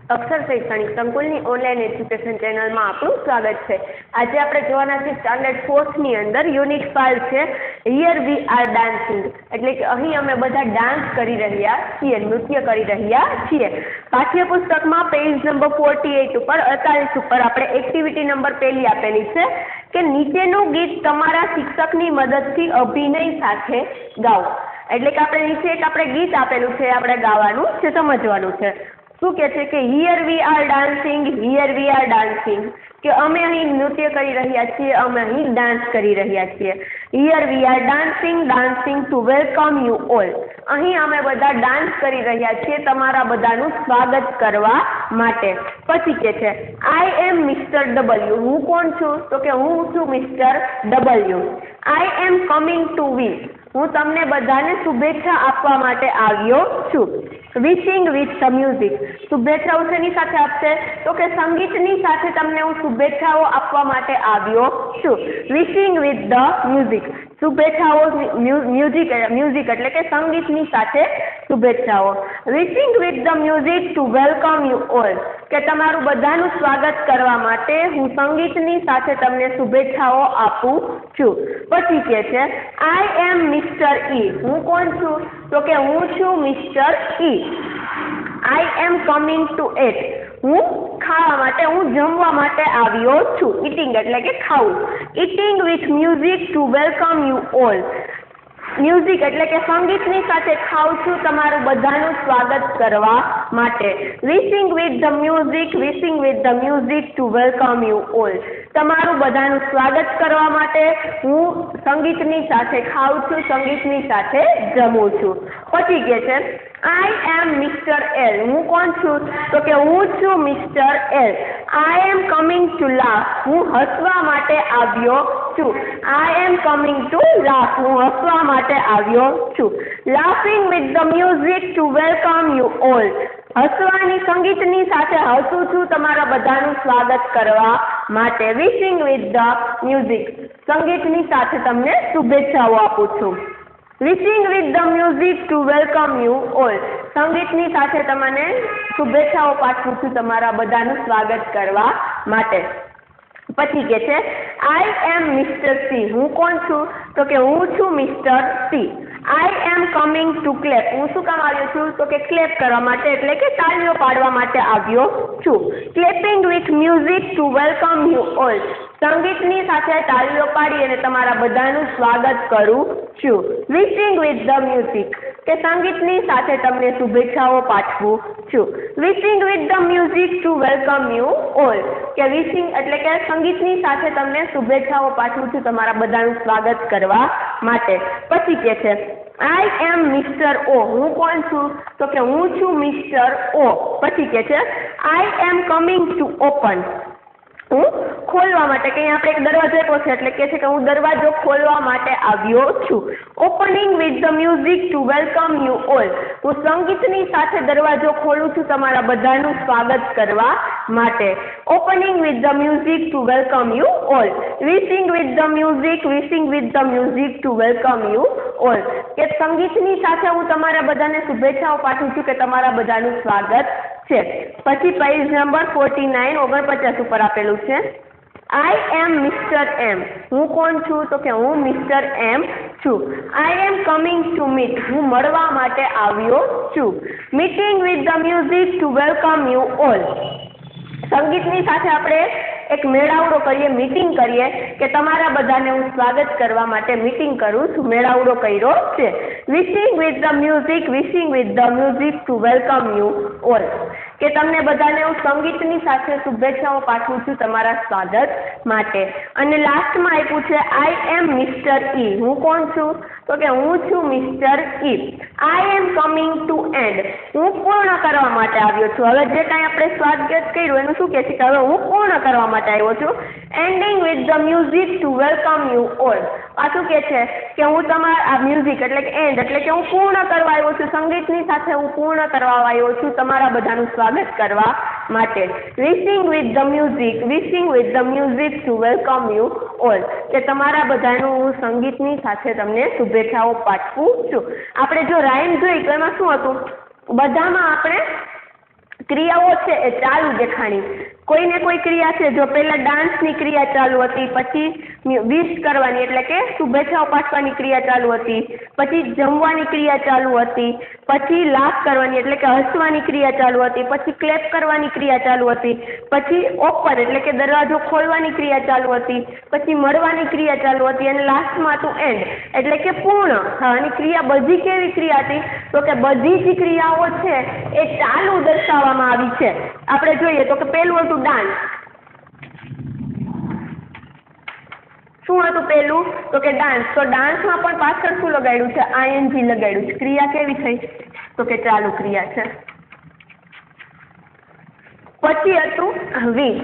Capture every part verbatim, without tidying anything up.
અક્ષર શૈક્ષણિક સંકુલની online education ચેનલમાં આપણું સ્વાગત છે। આજે આપણે જોવાના છે સ્ટાન્ડર્ડ ફોર્થની અંદર યુનિટ ફાઇવ છે હિયર વી આર ડાન્સિંગ, એટલે કે અહીં અમે બધા ડાન્સ કરી રહ્યા છીએ, નૃત્ય કરી રહ્યા છીએ। પાઠ્યપુસ્તકમાં પેજ નંબર ફોર્ટી એઇટ ઉપર અડતાલીસ ઉપર આપણે એક્ટિવિટી નંબર પહેલી આપેલી છે કે નીચેનું ગીત તમારા શિક્ષકની મદદથી અભિનય સાથે ગાઓ। એટલે કે આપણે નીચે એક આપણે ગીત આપેલું છે, આપણે ગાવાનું છે, સમજવાનું છે। શું કહે છે કે here we are dancing, here we are dancing, કે અમે અહીં નૃત્ય કરી રહ્યા છીએ, અમે અહીં ડાન્સ કરી રહ્યા છીએ। Here we are dancing, dancing to welcome you all, અહીં અમે બધા ડાન્સ કરી રહ્યા છીએ તમારા બધાનું સ્વાગત કરવા માટે। પછી કે છે આઈ એમ મિસ્ટર ડબલ્યુ, હું કોણ છું? તો કે હું છું mister W. I am coming to wish, હું તમને બધાને શુભેચ્છા આપવા માટે આવ્યો છું। વિશિંગ વિથ ધ મ્યુઝિક, શુભેચ્છાઓ શેની સાથે આપશે? તો કે સંગીતની સાથે તમને હું શુભેચ્છાઓ આપવા માટે આવ્યો છું। વિશિંગ વિથ ધ મ્યુઝિક, શુભેચ્છાઓ મ્યુઝિક મ્યુઝિક એટલે કે સંગીતની સાથે શુભેચ્છાઓ। Wishing with the music to welcome you all, કે તમારું બધાનું સ્વાગત કરવા માટે હું સંગીતની સાથે તમને શુભેચ્છાઓ આપું છું। પછી કે છે આઈ એમ મિસ્ટર ઈ, હું કોણ છું? તો કે હું છું mister E. I am coming to eat, હું ખાવા માટે, હું જમવા માટે આવ્યો છું। ઇટિંગ એટલે કે ખાવું। Eating with music to welcome you all, music એટલે કે સંગીતની સાથે ખાઉં છું તમારું બધાનું સ્વાગત કરવા માટે। Wishing with the music, wishing with the music to welcome you all, તમારું બધાનું સ્વાગત કરવા માટે હું સંગીતની સાથે ખાઉં છું, સંગીતની સાથે જમું છું। પછી કે છે આઈ એમ મિસ્ટર એલ, હું કોણ છું? તો કે હું છું mister L. I am coming to laugh, હું હસવા માટે આવ્યો છું। I am coming to laugh, હું હસવા માટે આવ્યો છું। Laughing with the music to welcome you all, હસવાની સંગીતની સાથે હસું છું તમારા બધાનું સ્વાગત કરવા માટે। વિશિંગ વિથ ધ મ્યુઝિક, સંગીતની સાથે તમને શુભેચ્છાઓ આપું છું। Wishing with the music to welcome you all, સંગીતની સાથે તમને શુભેચ્છાઓ પાઠવું છું તમારા બધાનું સ્વાગત કરવા માટે। પછી કે છે આઈ એમ મિસ્ટર સી, હું કોણ છું? તો કે હું છું mister C. I am coming to clap, હું શું કામ આવ્યો છું? તો કે ક્લેપ કરવા માટે એટલે કે તાળીઓ પાડવા માટે આવ્યો છું। Clapping with music to welcome you all, સંગીતની સાથે તાળીઓ પાડી અને તમારા બધાનું સ્વાગત કરું છું। વિશિંગ વિથ ધ મ્યુઝિક, કે સંગીતની સાથે તમને શુભેચ્છાઓ પાઠવું છું। Wishing with the music to welcome you all, કે વિશિંગ એટલે કે સંગીતની સાથે તમને શુભેચ્છાઓ પાઠવું છું તમારા બધાનું સ્વાગત કરવા માટે। પછી કે છે આઈ એમ મિસ્ટર ઓ, હું કોણ છું? તો કે હું છું મિસ્ટર ઓ। પછી કે છે I am coming to open, હું ખોલવા માટે, કે આપણે એક દરવાજો આપ્યો છે એટલે કે છે કે હું દરવાજો ખોલવા માટે આવ્યો છું। Opening with the music to welcome you all, હું સંગીતની સાથે દરવાજો ખોલું છું તમારા બધાનું સ્વાગત કરવા માટે। Opening with the music to welcome you all, wishing with the music, wishing with the music to welcome you all, કે સંગીતની સાથે હું તમારા બધાને શુભેચ્છાઓ પાઠવું છું કે તમારા બધાનું સ્વાગત છે। પછી પેજ નંબર ફોર્ટી નાઇન ઓગણપચાસ ઉપર આપેલું છે આઈ એમ મિસ્ટર એમ, હું કોણ છું? તો કે હું મિસ્ટર એમ છું। I am coming to meet, હું મળવા માટે આવ્યો છું। Meeting with the music to welcome you all, સંગીતની સાથે આપણે એક મેળાવડો કરીએ, મીટિંગ કરીએ કે તમારા બધાને હું સ્વાગત કરવા માટે મીટિંગ કરું છું, મેળાવડો કર્યો છે। Wishing with the music, wishing with the music to welcome you all, કે તમને બધાને હું સંગીતની સાથે શુભેચ્છાઓ પાઠવું છું તમારા સ્વાગત માટે। અને લાસ્ટમાં આપ્યું છે આઈ એમ મિસ્ટર ઈ, હું કોણ છું? તો કે હું છું mister E. I am coming to end, હું પૂર્ણ કરવા માટે આવ્યો છું। હવે જે કાંઈ આપણે સ્વાગત કર્યું એનું શું કહે છે કે હવે હું પૂર્ણ કરવા માટે આવ્યો છું। Ending with the music to welcome you all, આ શું કહે છે કે હું તમારા આ મ્યુઝિક એટલે કે એન્ડ એટલે કે હું પૂર્ણ કરવા આવ્યો છું, સંગીતની સાથે હું પૂર્ણ કરવા આવ્યો છું તમારા બધાનું સ્વાગત કરવા માટે। Wishing with the music, wishing with the music to welcome you all, કે તમારા બધાનું હું સંગીતની સાથે તમને શુભેચ્છાઓ પાઠવું છું। આપણે જો રાઇમ જોઈ તો એમાં શું હતું? બધામાં આપણે ક્રિયાઓ છે એ ચાલુ દેખાણી. કોઈને કોઈ ક્રિયા છે, જો પહેલા ડાન્સની ક્રિયા ચાલુ હતી, પછી વિશ કરવાની એટલે કે શુભેચ્છાઓ પાઠવવાની ક્રિયા ચાલુ હતી, પછી જમવાની ક્રિયા ચાલુ હતી, પછી લાફ કરવાની એટલે કે હસવાની ક્રિયા ચાલુ હતી, પછી ક્લેપ કરવાની ક્રિયા ચાલુ હતી, પછી ઓપન એટલે કે દરવાજો ખોલવાની ક્રિયા ચાલુ હતી, પછી મળવાની ક્રિયા ચાલુ હતી અને લાસ્ટમાં હતું એન્ડ એટલે કે પૂર્ણ થવાની ક્રિયા. બધી કેવી ક્રિયા હતી? તો કે બધી જ ક્રિયાઓ છે એ ચાલુ દર્શાવવામાં આવી છે. આપણે જોઈએ તો કે પહેલું હતું ડાન્સ. શું હતું પહેલું? તો કે ડાન્સ. તો ડાન્સમાં પણ પાછળ શું લગાડ્યું છે? આઈએનજી લગાડ્યું છે. ક્રિયા કેવી થઈ? તો કે ચાલુ ક્રિયા છે. પછી હતું વીસ.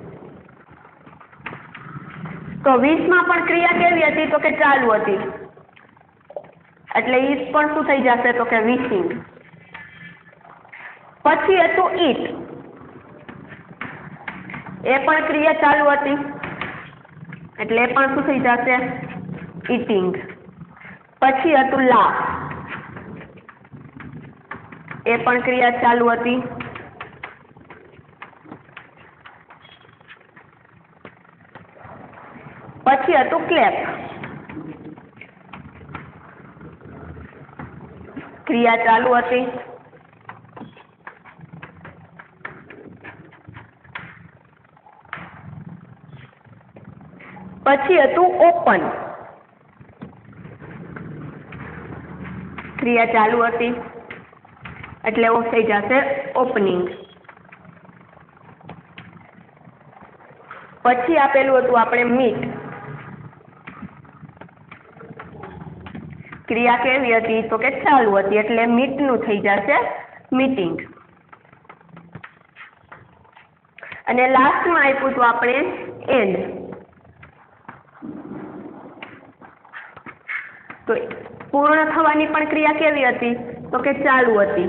તો વીસમાં પણ ક્રિયા કેવી હતી? તો કે ચાલુ હતી, એટલે ઈ પણ શું થઈ જશે? તો કે વિશિંગ. પછી હતું ઈટ. એ પણ ક્રિયા ચાલુ હતી, એટલે એ પણ શું થઈ જશે? ઈટિંગ. પછી હતું લાફ. એ પણ ક્રિયા ચાલુ હતી. પછી હતું ક્લેપ. ક્રિયા ચાલુ હતી. પછી હતું ઓપન. ક્રિયા ચાલુ હતી, એટલે એવું થઈ જશે ઓપનિંગ. પછી આપેલું હતું આપણે મીટ. ક્રિયા કેવી હતી? તો કે ચાલુ હતી, એટલે મીટનું થઈ જશે મીટિંગ. અને લાસ્ટમાં આપ્યું હતું આપણે એન્ડ. તો પૂર્ણ થવાની પણ ક્રિયા કેવી હતી? તો કે ચાલુ હતી,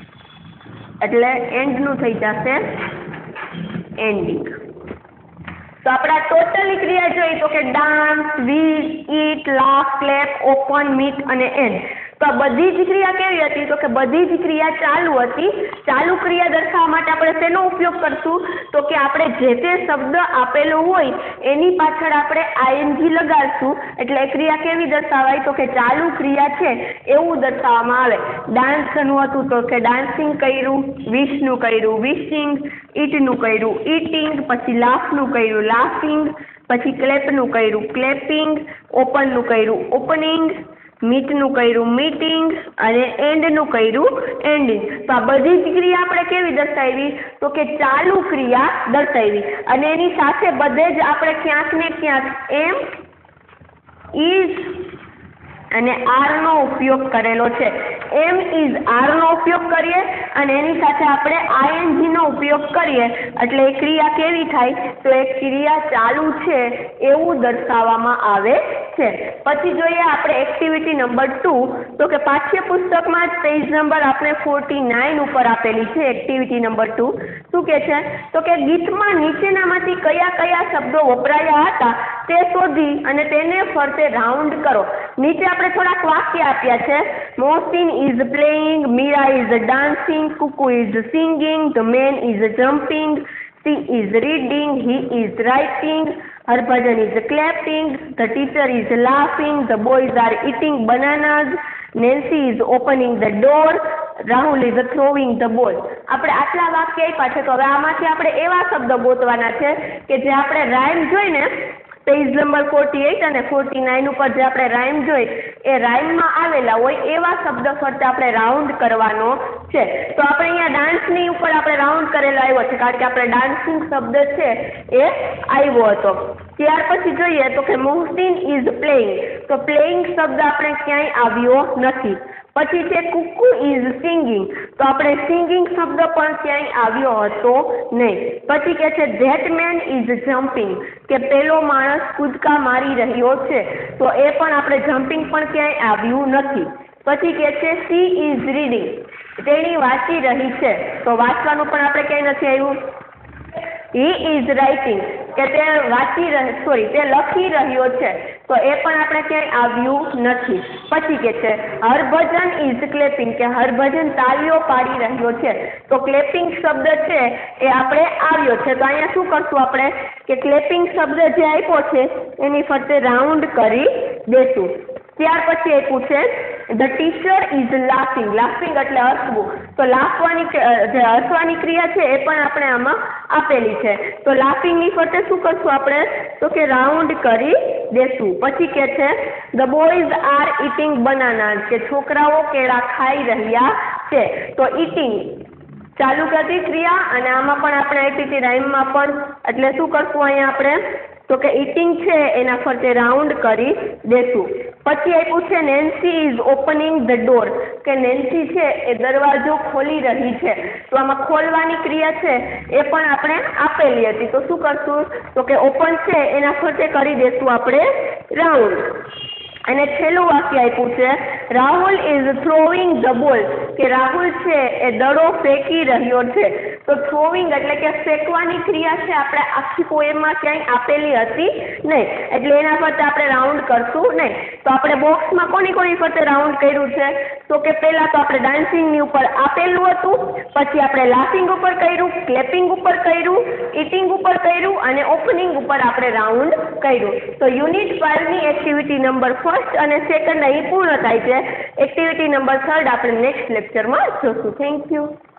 એટલે એન્ડનું થઈ જશે એન્ડિંગ. તો આપણે ટોટલી ક્રિયા જોઈ તો કે dance, wish, eat, laugh, clap, open, meet અને એન્ડ. તો આ બધી જ ક્રિયા કેવી હતી? તો કે બધી જ ક્રિયા ચાલુ હતી. ચાલુ ક્રિયા દર્શાવવા માટે આપણે શેનો ઉપયોગ કરશું? તો કે આપણે જે તે શબ્દ આપેલો હોય એની પાછળ આપણે આઈએનજી લગાડશું, એટલે એ ક્રિયા કેવી દર્શાવાય? તો કે ચાલુ ક્રિયા છે એવું દર્શાવવામાં આવે. ડાન્સનું હતું તો કે ડાન્સિંગ કર્યું, વિશનું કર્યું, વિશિંગ, ઈટનું કર્યું, ઈટિંગ, પછી લાફનું કર્યું, લાફિંગ, પછી ક્લેપનું કર્યું, ક્લેપિંગ, ઓપનનું કર્યું, ઓપનિંગ, મીટનું કર્યું, મીટિંગ અને એન્ડનું કર્યું, એન્ડિંગ. તો આ બધી જ ક્રિયા આપણે કેવી દર્શાવી? તો કે ચાલુ ક્રિયા દર્શાવી. અને એની સાથે બધે જ આપણે ક્યાંક ને ક્યાંક એમ, ઇઝ અને આર નો ઉપયોગ કરેલો છે. એમ ઇઝ આર નો ઉપયોગ કરીએ અને એની સાથે આપણે આઈએનજી નો ઉપયોગ કરીએ એટલે એ ક્રિયા કેવી થાય? તો એ ક્રિયા ચાલુ છે એવું દર્શાવવામાં આવે છે. પછી જોઈએ આપણે એક્ટિવિટી નંબર ટુ. તો કે પાઠ્યપુસ્તકમાં જ પેજ નંબર આપણે ફોર્ટી નાઇન ઉપર આપેલી છે એક્ટિવિટી નંબર ટુ. શું કે છે? તો કે ગીતમાં નીચેનામાંથી કયા કયા શબ્દો વપરાયા હતા તે શોધી અને તેને ફરતે રાઉન્ડ કરો. નીચે આપણે થોડાક વાક્ય આપ્યા છે. Mohsin is playing, Mira is dancing, Kuku is singing, the man is jumping, she is reading, he is writing, Harbhajan is clapping, the teacher is laughing, the boys are eating bananas, Nancy is opening the door, Rahul is throwing the ball. આપણે આટલા વાક્ય આપ્યા છે. તો હવે આમાંથી આપણે એવા શબ્દ ગોતવાના છે કે જે આપણે રાઇમ જોઈને પેજ નંબર ફોર્ટી એઇટ અને ફોર્ટી નાઇન ઉપર જે આપણે રાઇમ જોઈ એ રાઇમમાં આવેલા હોય એવા શબ્દ ફરતે આપણે રાઉન્ડ કરવાનો છે. તો આપણે અહીંયા ડાન્સની ઉપર આપણે રાઉન્ડ કરેલો આવ્યો છે, કારણ કે આપણે ડાન્સિંગ શબ્દ છે એ આવ્યો હતો. ત્યાર પછી જોઈએ તો કે મોહસિન ઇઝ પ્લેઇંગ. તો પ્લેઇંગ શબ્દ આપણે ક્યાંય આવ્યો નથી. પછી છે કુકુ ઇઝ સિંગિંગ. તો આપણે સિંગિંગ શબ્દ પણ ક્યાંય આવ્યો હતો નહીં. પછી કે છે ધેટ મેન ઇઝ જમ્પિંગ, કે પેલો માણસ કૂદકા મારી રહ્યો છે. તો એ પણ આપણે જમ્પિંગ પણ ક્યાંય આવ્યું નથી. પછી કે છે સી ઇઝ રીડિંગ, તેણી વાંચી રહી છે. તો વાંચવાનું પણ આપણે ક્યાંય નથી આવ્યું. હી ઇઝ રાઇટિંગ કે તે વાંચી રહે સોરી તે લખી રહ્યો છે, તો એ પણ આપણે ક્યાંય આવ્યું નથી. પછી કે છે હરભજન ઇઝ ક્લેપિંગ કે હરભજન તાલીઓ પાડી રહ્યો છે, તો ક્લેપિંગ શબ્દ છે એ આપણે આવ્યો છે, તો અહીંયા શું કરશું આપણે કે ક્લેપિંગ શબ્દ જે આપ્યો છે એની ફરતે રાઉન્ડ કરી દેશું. ત્યાર પછી આપ્યું છે the teacher is laughing, laughing એટલે હસવું, તો લાફવાની જે હસવાની ક્રિયા છે એ પણ આપણે આમાં આપેલી છે, તો લાફિંગની ફરતે શું કરશું આપણે તો કે રાઉન્ડ કરી દેશું. પછી કે છે the boys are eating banana કે છોકરાઓ કેળા ખાઈ રહ્યા છે, તો ઇટિંગ ચાલુ કરતી ક્રિયા અને આમાં પણ આપણે આપી હતી રાઇમમાં પણ, એટલે શું કરશું અહીંયા આપણે તો કે ઇટિંગ છે એના ફરતે રાઉન્ડ કરી દેશું. પછી આપ્યું છે Nancy is opening the door કે નેન્સી છે એ દરવાજો ખોલી રહી છે, તો આમાં ખોલવાની ક્રિયા છે એ પણ આપણે આપેલી હતી, તો શું કરશું તો કે ઓપન છે એના ફરતે કરી દેશું આપણે રાઉન્ડ. અને છેલ્લું વાક્ય આપ્યું છે Rahul is throwing the ball કે રાહુલ છે એ દડો ફેંકી રહ્યો છે, તો થ્રોવિંગ એટલે કે ફેંકવાની ક્રિયા છે આપણે આખી પોએમમાં ક્યાંય આપેલી હતી નહીં, એટલે એના ફરતે આપણે રાઉન્ડ કરશું નહીં. તો આપણે બોક્સમાં કોની કોની ફરતે રાઉન્ડ કર્યું છે તો કે પહેલાં તો આપણે ડાન્સિંગની ઉપર આપેલું હતું, પછી આપણે લાફિંગ ઉપર કર્યું, ક્લેપિંગ ઉપર કર્યું, ઇટિંગ ઉપર કર્યું અને ઓપનિંગ ઉપર આપણે રાઉન્ડ કર્યું. તો યુનિટ ફાઇવની એક્ટિવિટી નંબર ફર્સ્ટ અને સેકન્ડ અહીં પૂર્ણ થાય છે. એક્ટિવિટી નંબર થર્ડ આપણે નેક્સ્ટ લેક્ચરમાં જોશું. Thank you.